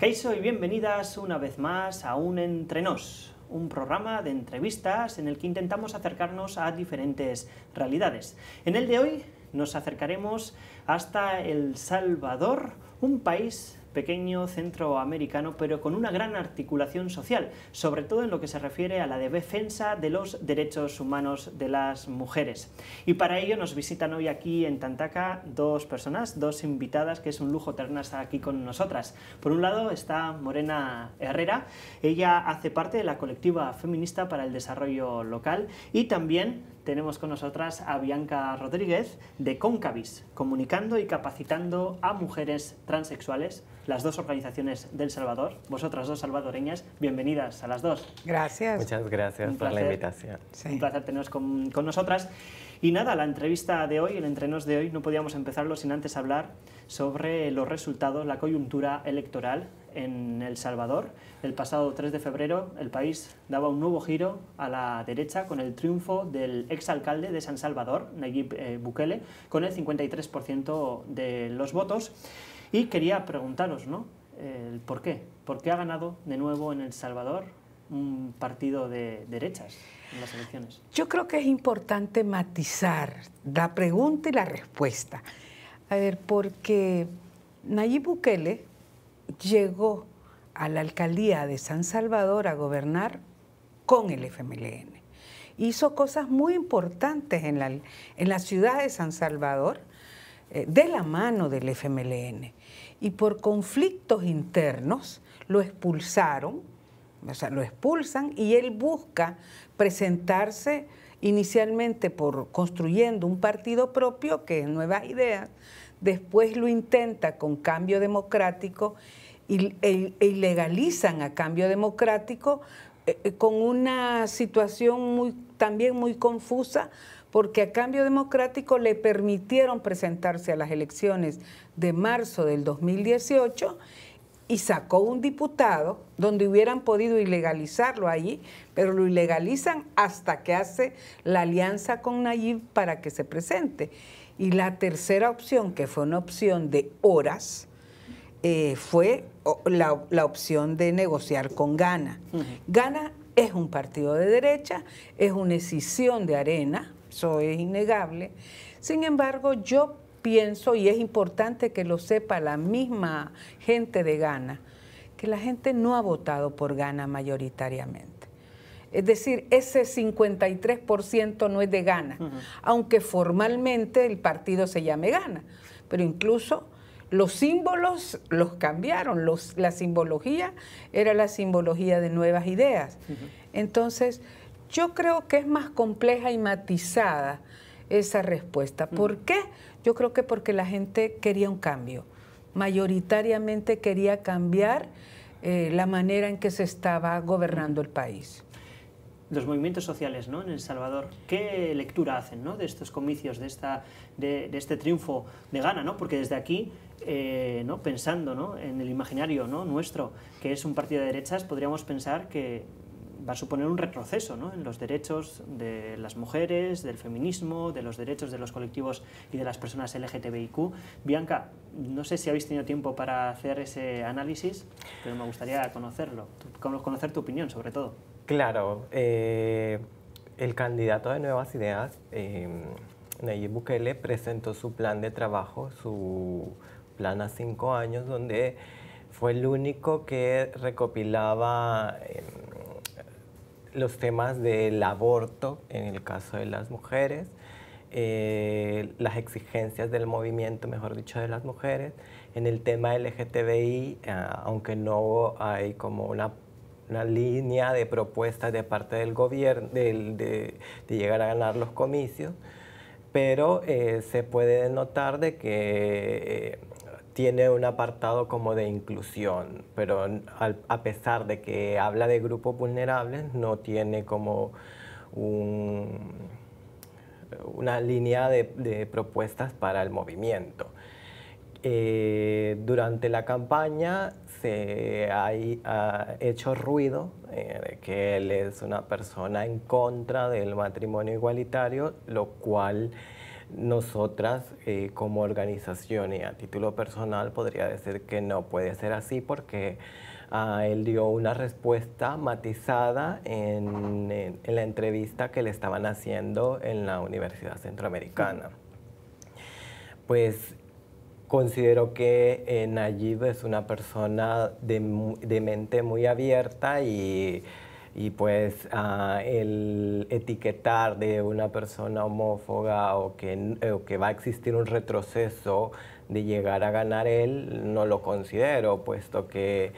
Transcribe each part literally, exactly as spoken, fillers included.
Kaixo y bienvenidas una vez más a Un Entre Nos, un programa de entrevistas en el que intentamos acercarnos a diferentes realidades. En el de hoy nos acercaremos hasta El Salvador, un país pequeño, centroamericano, pero con una gran articulación social, sobre todo en lo que se refiere a la defensa de los derechos humanos de las mujeres. Y para ello nos visitan hoy aquí en Tantaka dos personas, dos invitadas, que es un lujo tenerlas aquí con nosotras. Por un lado está Morena Herrera, ella hace parte de la colectiva feminista para el desarrollo local, y también tenemos con nosotras a Bianca Rodríguez de Concavis, comunicando y capacitando a mujeres transexuales, las dos organizaciones del Salvador. Vosotras dos salvadoreñas, bienvenidas a las dos. Gracias. Muchas gracias Un por placer, la invitación. Sí. Un placer teneros con, con nosotras. Y nada, la entrevista de hoy, el entrenos de hoy, no podíamos empezarlo sin antes hablar sobre los resultados, la coyuntura electoral en El Salvador. El pasado tres de febrero el país daba un nuevo giro a la derecha con el triunfo del exalcalde de San Salvador, Nayib eh, Bukele, con el cincuenta y tres por ciento de los votos. Y quería preguntaros, ¿no? El ¿por qué? ¿Por qué ha ganado de nuevo en El Salvador un partido de derechas en las elecciones? Yo creo que es importante matizar la pregunta y la respuesta. A ver, porque Nayib Bukele llegó a la alcaldía de San Salvador a gobernar con el F M L N. Hizo cosas muy importantes en la, en la ciudad de San Salvador, eh, de la mano del F M L N. Y por conflictos internos lo expulsaron, o sea, lo expulsan, y él busca presentarse inicialmente por construyendo un partido propio, que es Nuevas Ideas, después lo intenta con Cambio Democrático y, e, e ilegalizan a Cambio Democrático eh, con una situación muy, también muy confusa, porque a Cambio Democrático le permitieron presentarse a las elecciones de marzo del dos mil dieciocho y sacó un diputado donde hubieran podido ilegalizarlo allí, pero lo ilegalizan hasta que hace la alianza con Nayib para que se presente. Y la tercera opción, que fue una opción de horas, eh, fue la, la opción de negociar con Gana. Uh-huh. Gana es un partido de derecha, es una escisión de Arena, eso es innegable. Sin embargo, yo pienso, y es importante que lo sepa la misma gente de Gana, que la gente no ha votado por Gana mayoritariamente. Es decir, ese cincuenta y tres por ciento no es de Gana, uh-huh. aunque formalmente el partido se llame Gana, pero incluso los símbolos los cambiaron, los, la simbología era la simbología de Nuevas Ideas. Uh-huh. Entonces, yo creo que es más compleja y matizada esa respuesta. ¿Por qué? Yo creo que porque la gente quería un cambio. Mayoritariamente quería cambiar eh, la manera en que se estaba gobernando el país. Los movimientos sociales, ¿no?, en El Salvador, ¿qué lectura hacen, ¿no?, de estos comicios, de, esta, de, de este triunfo de Gana, ¿no? Porque desde aquí, eh, ¿no?, pensando, ¿no?, en el imaginario, ¿no?, nuestro, que es un partido de derechas, podríamos pensar que va a suponer un retroceso, ¿no?, en los derechos de las mujeres, del feminismo, de los derechos de los colectivos y de las personas L G T B I Q. Bianca, no sé si habéis tenido tiempo para hacer ese análisis, pero me gustaría conocerlo, conocer tu opinión sobre todo. Claro, eh, el candidato de Nuevas Ideas, eh, Nayib Bukele, presentó su plan de trabajo, su plan a cinco años, donde fue el único que recopilaba eh, los temas del aborto en el caso de las mujeres, eh, las exigencias del movimiento, mejor dicho, de las mujeres, en el tema L G T B I, eh, aunque no hay como una una línea de propuestas de parte del gobierno de, de, de llegar a ganar los comicios, pero eh, se puede notar de que eh, tiene un apartado como de inclusión, pero al, a pesar de que habla de grupos vulnerables, no tiene como un, una línea de, de propuestas para el movimiento. Eh, durante la campaña se ha, ha hecho ruido eh, de que él es una persona en contra del matrimonio igualitario, lo cual nosotras eh, como organización y a título personal podría decir que no puede ser así porque uh, él dio una respuesta matizada en, en, en la entrevista que le estaban haciendo en la Universidad Centroamericana. Pues considero que eh, Nayib es una persona de, de mente muy abierta y, y pues uh, el etiquetar de una persona homófoba o que, o que va a existir un retroceso de llegar a ganar él, no lo considero, puesto que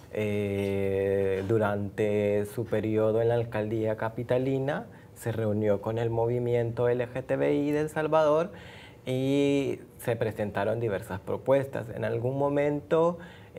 eh, durante su periodo en la alcaldía capitalina se reunió con el movimiento L G T B I de El Salvador y se presentaron diversas propuestas. En algún momento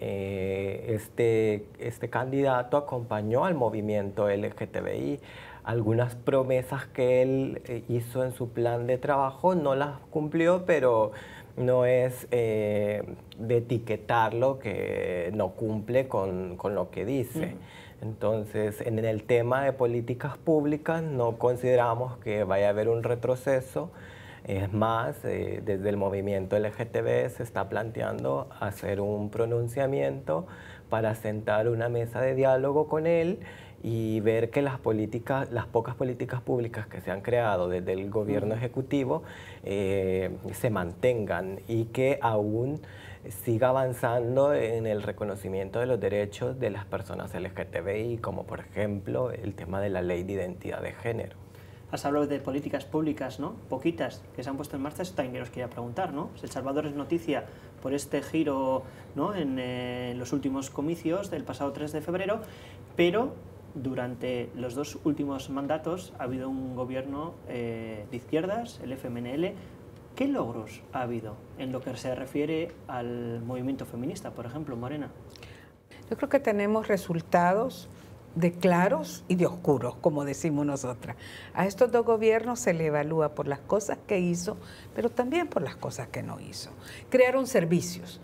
eh, este, este candidato acompañó al movimiento L G T B I. Algunas promesas que él eh, hizo en su plan de trabajo no las cumplió, pero no es eh, de etiquetarlo que no cumple con, con lo que dice. Mm. Entonces, en el tema de políticas públicas no consideramos que vaya a haber un retroceso. Es más, eh, desde el movimiento L G T B se está planteando hacer un pronunciamiento para sentar una mesa de diálogo con él y ver que las políticas, las pocas políticas públicas que se han creado desde el gobierno ejecutivo eh, se mantengan y que aún siga avanzando en el reconocimiento de los derechos de las personas L G T B I, como por ejemplo el tema de la ley de identidad de género. Has hablado de políticas públicas, ¿no? Poquitas, que se han puesto en marcha, eso también os quería preguntar, ¿no? El Salvador es noticia por este giro, ¿no? en eh, los últimos comicios del pasado tres de febrero, pero durante los dos últimos mandatos ha habido un gobierno eh, de izquierdas, el F M N L. ¿Qué logros ha habido en lo que se refiere al movimiento feminista, por ejemplo, Morena? Yo creo que tenemos resultados de claros y de oscuros, como decimos nosotras. A estos dos gobiernos se le evalúa por las cosas que hizo, pero también por las cosas que no hizo. Crearon servicios.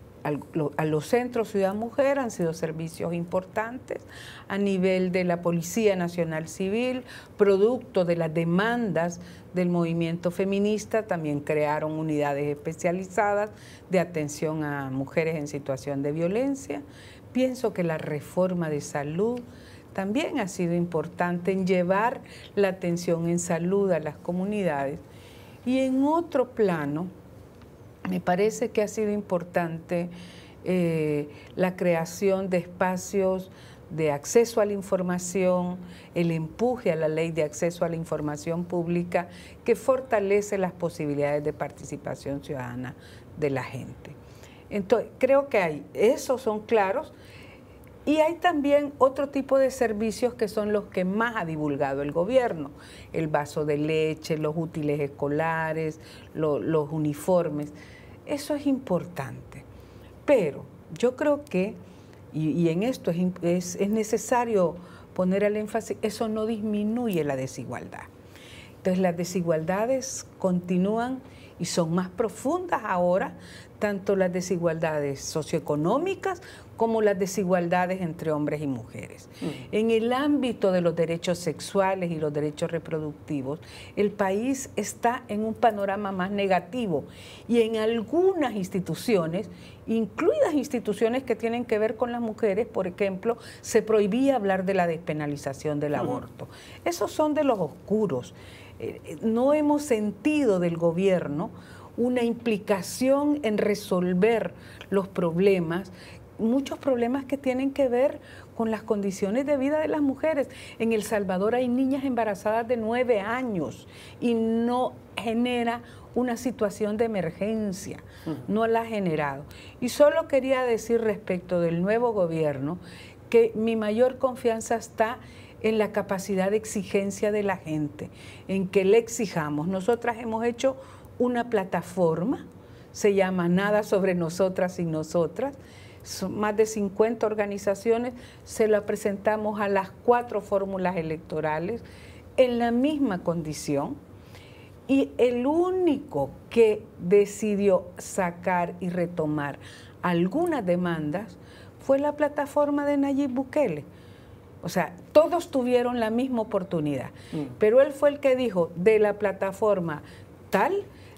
A los centros Ciudad Mujer han sido servicios importantes a nivel de la Policía Nacional Civil, producto de las demandas del movimiento feminista. También crearon unidades especializadas de atención a mujeres en situación de violencia. Pienso que la reforma de salud también ha sido importante en llevar la atención en salud a las comunidades. Y en otro plano, me parece que ha sido importante eh, la creación de espacios de acceso a la información, el empuje a la ley de acceso a la información pública que fortalece las posibilidades de participación ciudadana de la gente. Entonces, creo que hay, esos son claros. Y hay también otro tipo de servicios que son los que más ha divulgado el gobierno. El vaso de leche, los útiles escolares, lo, los uniformes. Eso es importante. Pero yo creo que, y, y en esto es, es, es necesario poner el énfasis, eso no disminuye la desigualdad. Entonces las desigualdades continúan y son más profundas ahora, tanto las desigualdades socioeconómicas como las desigualdades entre hombres y mujeres. Mm. En el ámbito de los derechos sexuales y los derechos reproductivos, el país está en un panorama más negativo y en algunas instituciones, incluidas instituciones que tienen que ver con las mujeres, por ejemplo, se prohibía hablar de la despenalización del mm. aborto. Esos son de los oscuros. Eh, no hemos sentido del gobierno una implicación en resolver los problemas, muchos problemas que tienen que ver con las condiciones de vida de las mujeres. En El Salvador hay niñas embarazadas de nueve años y no genera una situación de emergencia, no la ha generado. Y solo quería decir respecto del nuevo gobierno que mi mayor confianza está en la capacidad de exigencia de la gente, en que le exijamos. Nosotras hemos hecho una plataforma, se llama Nada sobre nosotras y nosotras, son más de cincuenta organizaciones, se la presentamos a las cuatro fórmulas electorales en la misma condición y el único que decidió sacar y retomar algunas demandas fue la plataforma de Nayib Bukele. O sea, todos tuvieron la misma oportunidad, mm. pero él fue el que dijo de la plataforma tal,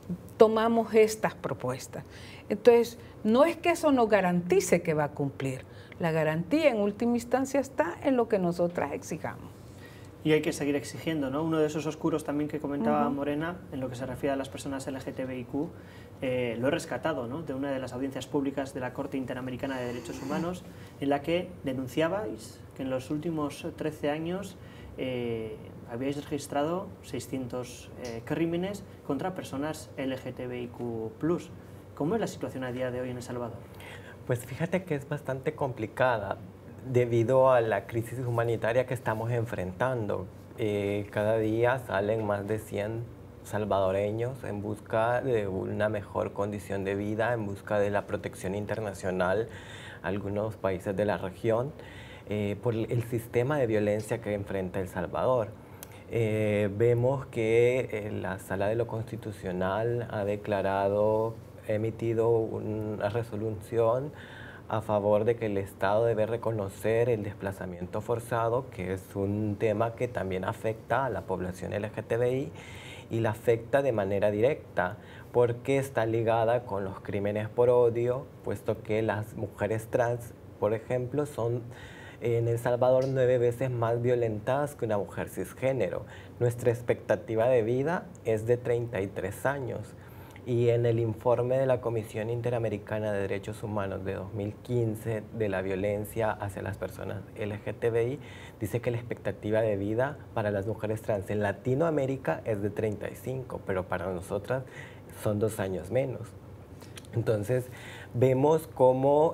tomamos estas propuestas. Entonces, no es que eso nos garantice que va a cumplir. La garantía en última instancia está en lo que nosotras exijamos. Y hay que seguir exigiendo, ¿no? Uno de esos oscuros también que comentaba uh-huh. Morena, en lo que se refiere a las personas L G T B I Q, eh, lo he rescatado, ¿no?, de una de las audiencias públicas de la Corte Interamericana de Derechos Humanos, en la que denunciabais que en los últimos trece años eh, habíais registrado seiscientos eh, crímenes contra personas L G T B I Q plus. ¿Cómo es la situación a día de hoy en El Salvador? Pues fíjate que es bastante complicada debido a la crisis humanitaria que estamos enfrentando. Eh, cada día salen más de cien salvadoreños en busca de una mejor condición de vida, en busca de la protección internacional, algunos países de la región, eh, por el sistema de violencia que enfrenta El Salvador. Eh, vemos que eh, la Sala de lo Constitucional ha declarado, ha emitido una resolución a favor de que el Estado debe reconocer el desplazamiento forzado, que es un tema que también afecta a la población L G T B I y la afecta de manera directa porque está ligada con los crímenes por odio, puesto que las mujeres trans, por ejemplo, son en El Salvador nueve veces más violentadas que una mujer cisgénero. Nuestra expectativa de vida es de treinta y tres años. Y en el informe de la Comisión Interamericana de Derechos Humanos de dos mil quince de la violencia hacia las personas L G T B I, dice que la expectativa de vida para las mujeres trans en Latinoamérica es de treinta y cinco, pero para nosotras son dos años menos. Entonces, vemos cómo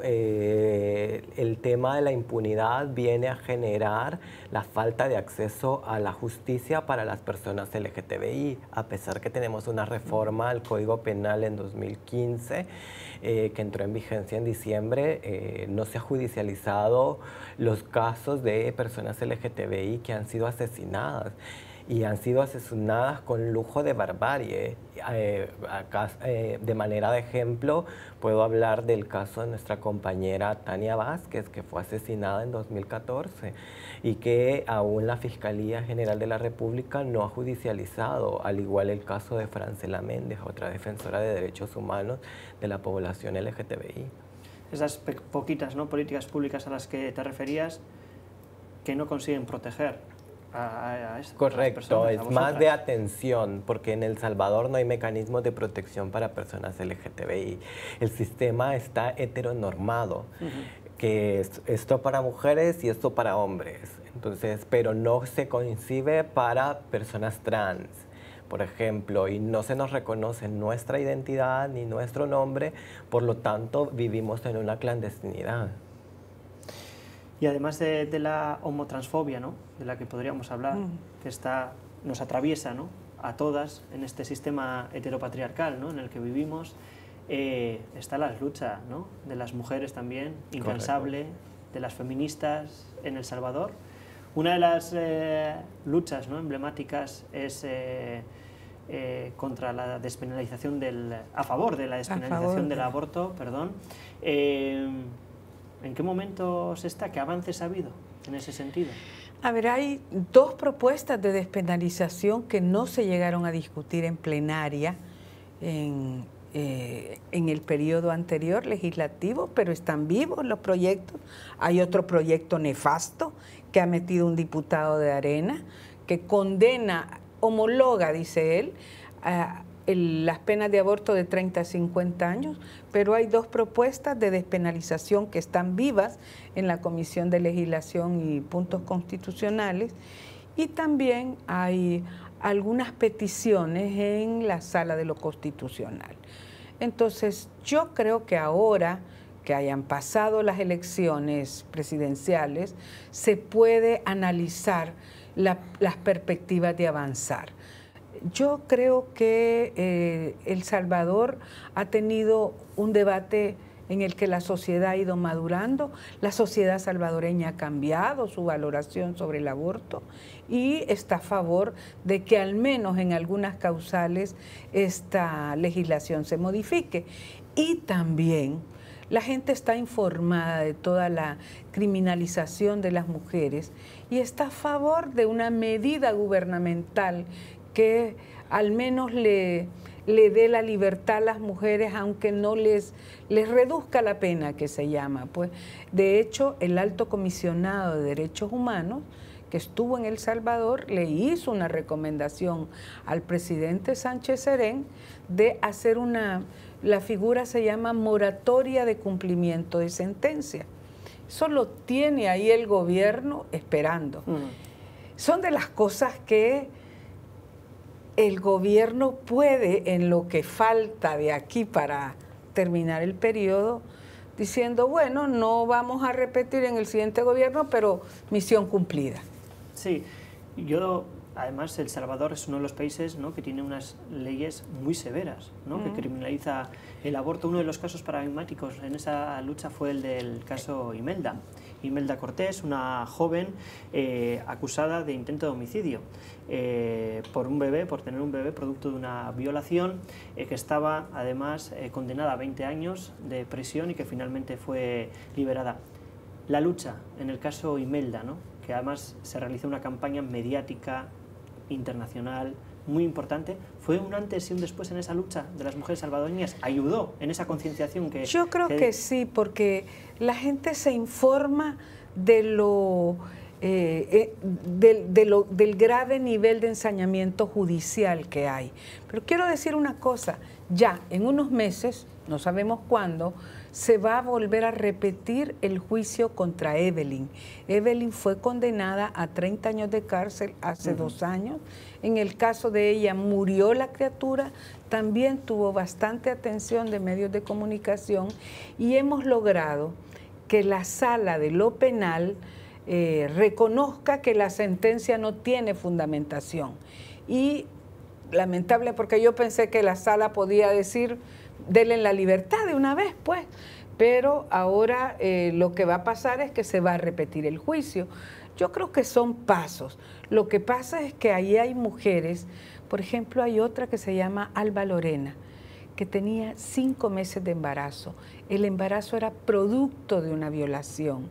eh, el tema de la impunidad viene a generar la falta de acceso a la justicia para las personas L G T B I, a pesar que tenemos una reforma al Código Penal en dos mil quince, eh, que entró en vigencia en diciembre. Eh, no se ha judicializado los casos de personas L G T B I que han sido asesinadas. Y han sido asesinadas con lujo de barbarie. Eh, acá, eh, de manera de ejemplo, puedo hablar del caso de nuestra compañera Tania Vázquez, que fue asesinada en dos mil catorce y que aún la Fiscalía General de la República no ha judicializado, al igual el caso de Francela Méndez, otra defensora de derechos humanos de la población L G T B I. Esas poquitas, ¿no?, políticas públicas a las que te referías que no consiguen proteger A, a, a Correcto, personas, es más de atención, porque en El Salvador no hay mecanismos de protección para personas L G T B I. El sistema está heteronormado, uh-huh. que es esto para mujeres y esto para hombres, entonces, pero no se concibe para personas trans, por ejemplo, y no se nos reconoce nuestra identidad ni nuestro nombre, por lo tanto vivimos en una clandestinidad. Y además de, de la homotransfobia, ¿no?, de la que podríamos hablar, mm. que está, nos atraviesa, ¿no?, a todas en este sistema heteropatriarcal, ¿no?, en el que vivimos, eh, está la lucha, ¿no?, de las mujeres también, incansable, correcto, de las feministas en El Salvador. Una de las eh, luchas, ¿no?, emblemáticas es eh, eh, contra la despenalización del, a favor de la despenalización del aborto, perdón. Eh, ¿En qué momento se está? ¿Qué avances ha habido en ese sentido? A ver, hay dos propuestas de despenalización que no se llegaron a discutir en plenaria en, eh, en el periodo anterior legislativo, pero están vivos los proyectos. Hay otro proyecto nefasto que ha metido un diputado de Arena que condena, homologa, dice él, a El, las penas de aborto de treinta a cincuenta años, pero hay dos propuestas de despenalización que están vivas en la Comisión de Legislación y Puntos Constitucionales, y también hay algunas peticiones en la Sala de lo Constitucional. Entonces, yo creo que ahora que hayan pasado las elecciones presidenciales, se puede analizar la, las perspectivas de avanzar. Yo creo que eh, El Salvador ha tenido un debate en el que la sociedad ha ido madurando, la sociedad salvadoreña ha cambiado su valoración sobre el aborto y está a favor de que al menos en algunas causales esta legislación se modifique. Y también la gente está informada de toda la criminalización de las mujeres y está a favor de una medida gubernamental que al menos le, le dé la libertad a las mujeres, aunque no les, les reduzca la pena, que se llama. Pues, de hecho, el Alto Comisionado de Derechos Humanos, que estuvo en El Salvador, le hizo una recomendación al presidente Sánchez Serén de hacer una, la figura se llama moratoria de cumplimiento de sentencia. Eso lo tiene ahí el gobierno esperando. Mm. Son de las cosas que el gobierno puede, en lo que falta de aquí para terminar el periodo, diciendo, bueno, no vamos a repetir en el siguiente gobierno, pero misión cumplida. Sí, yo, además, El Salvador es uno de los países, ¿no?, que tiene unas leyes muy severas, ¿no?, uh-huh. que criminaliza el aborto. Uno de los casos paradigmáticos en esa lucha fue el del caso Imelda. Imelda Cortés, una joven eh, acusada de intento de homicidio eh, por un bebé, por tener un bebé producto de una violación, eh, que estaba además eh, condenada a veinte años de prisión y que finalmente fue liberada. La lucha en el caso Imelda, ¿no?, que además se realizó una campaña mediática internacional muy importante, ¿fue un antes y un después en esa lucha de las mujeres salvadoreñas? ¿Ayudó en esa concienciación que...? Yo creo que... que sí, porque la gente se informa de lo, eh, eh, de, de lo, del grave nivel de ensañamiento judicial que hay. Pero quiero decir una cosa, ya en unos meses, no sabemos cuándo, se va a volver a repetir el juicio contra Evelyn. Evelyn fue condenada a treinta años de cárcel hace uh-huh. dos años. En el caso de ella murió la criatura, también tuvo bastante atención de medios de comunicación y hemos logrado que la sala de lo penal eh, reconozca que la sentencia no tiene fundamentación. Y lamentable, porque yo pensé que la sala podía decir, denle la libertad de una vez, pues. Pero ahora eh, lo que va a pasar es que se va a repetir el juicio. Yo creo que son pasos. Lo que pasa es que ahí hay mujeres, por ejemplo, hay otra que se llama Alba Lorena, que tenía cinco meses de embarazo. El embarazo era producto de una violación.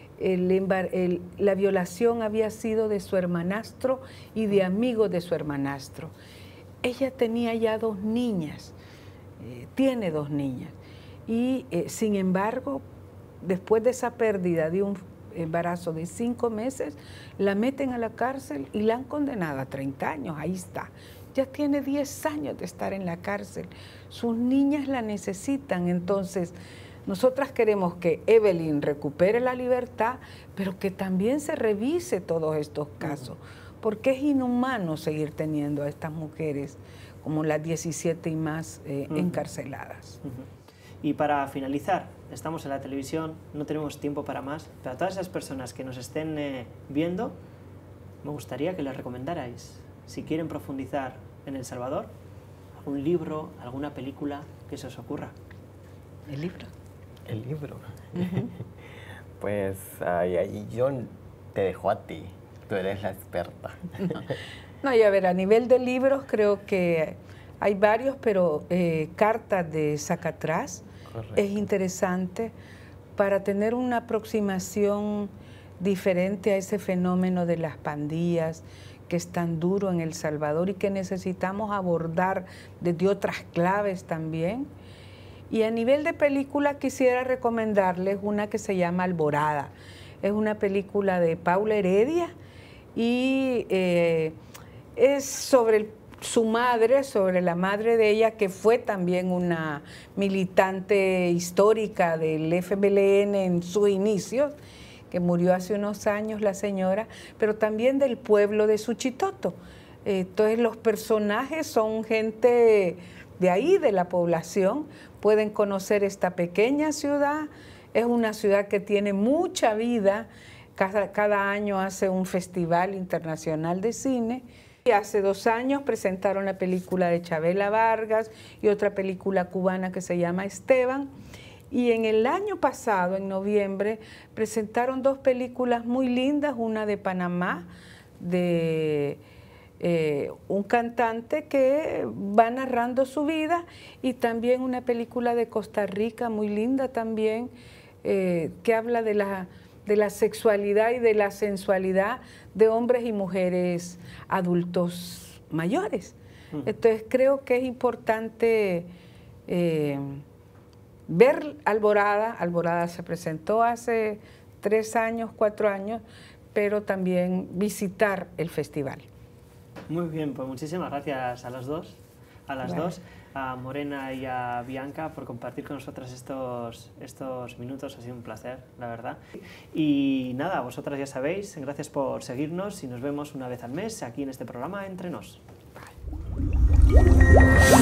El embar el, la violación había sido de su hermanastro y de amigos de su hermanastro. Ella tenía ya dos niñas, eh, tiene dos niñas, y eh, sin embargo, después de esa pérdida de un embarazo de cinco meses, la meten a la cárcel y la han condenado a treinta años, ahí está. Ya tiene diez años de estar en la cárcel, sus niñas la necesitan, entonces nosotras queremos que Evelyn recupere la libertad, pero que también se revise todos estos casos, uh-huh. porque es inhumano seguir teniendo a estas mujeres como las diecisiete y más eh, uh-huh. encarceladas. Uh-huh. Y para finalizar, estamos en la televisión, no tenemos tiempo para más, pero a todas esas personas que nos estén eh, viendo, me gustaría que les recomendarais, si quieren profundizar en El Salvador, algún libro, alguna película que se os ocurra. ¿El libro? El libro. Uh-huh. Pues ahí, ahí yo te dejo a ti, tú eres la experta. No. No, y a ver, a nivel de libros creo que hay varios, pero eh, Cartas de Sacatrás es interesante para tener una aproximación diferente a ese fenómeno de las pandillas que es tan duro en El Salvador y que necesitamos abordar desde otras claves también. Y a nivel de película quisiera recomendarles una que se llama Alborada. Es una película de Paula Heredia y eh, es sobre el su madre, sobre la madre de ella, que fue también una militante histórica del F M L N en sus inicios, que murió hace unos años la señora, pero también del pueblo de Suchitoto. Entonces los personajes son gente de ahí, de la población, pueden conocer esta pequeña ciudad, es una ciudad que tiene mucha vida, cada, cada año hace un festival internacional de cine. Hace dos años presentaron la película de Chabela Vargas y otra película cubana que se llama Esteban. Y en el año pasado, en noviembre, presentaron dos películas muy lindas, una de Panamá, de eh, un cantante que va narrando su vida, y también una película de Costa Rica muy linda también, eh, que habla de la... de la sexualidad y de la sensualidad de hombres y mujeres adultos mayores. Mm. Entonces creo que es importante eh, ver Alborada. Alborada se presentó hace tres años, cuatro años, pero también visitar el festival. Muy bien, pues muchísimas gracias a las dos, a las Vale. dos, a Morena y a Bianca por compartir con nosotras estos, estos minutos. Ha sido un placer, la verdad. Y nada, vosotras ya sabéis, gracias por seguirnos y nos vemos una vez al mes aquí en este programa Entre Nos. Vale.